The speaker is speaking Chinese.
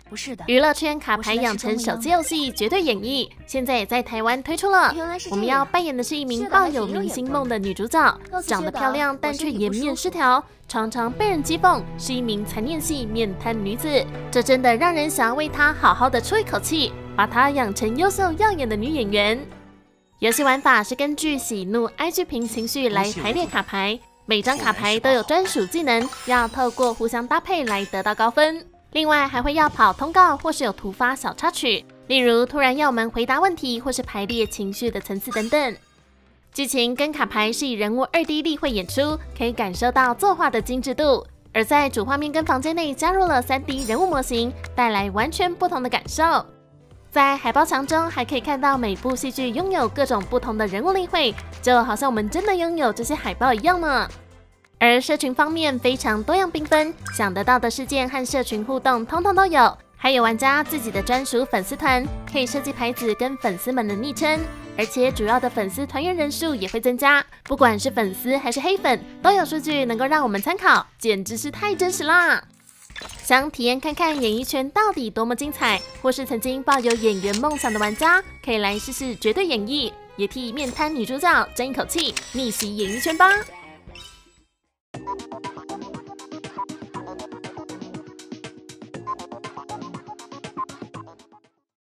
不是的。 娱乐圈卡牌养成手机游戏绝对演绎，现在也在台湾推出了。我们要扮演的是一名抱有明星梦的女主角，长得漂亮，但却颜面失调，常常被人讥讽是一名残念系面瘫女子。这真的让人想要为她好好的出一口气，把她养成优秀耀眼的女演员。游戏玩法是根据喜怒哀惧评情绪来排列卡牌，每张卡牌都有专属技能，要透过互相搭配来得到高分。另外还会要跑通告，或是有突发小插曲，例如突然要我们回答问题，或是排列情绪的层次等等。剧情跟卡牌是以人物2D 立绘演出，可以感受到作画的精致度。而在主画面跟房间内加入了3D 人物模型，带来完全不同的感受。在海报墙中还可以看到每部戏剧拥有各种不同的人物立绘，就好像我们真的拥有这些海报一样呢。而社群方面非常多样缤纷，想得到的事件和社群互动通通都有，还有玩家自己的专属粉丝团，可以设计牌子跟粉丝们的昵称，而且主要的粉丝团员人数也会增加，不管是粉丝还是黑粉，都有数据能够让我们参考，简直是太真实啦！想体验看看演艺圈到底多么精彩，或是曾经抱有演员梦想的玩家，可以来试试绝对演绎，也替面瘫女主角争一口气，逆袭演艺圈吧！